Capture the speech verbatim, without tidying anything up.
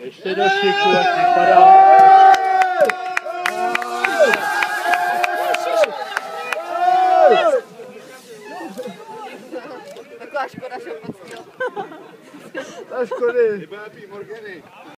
Ještě do šiku, ať vypadá. Taková škoda, že opatřil. Ta škody.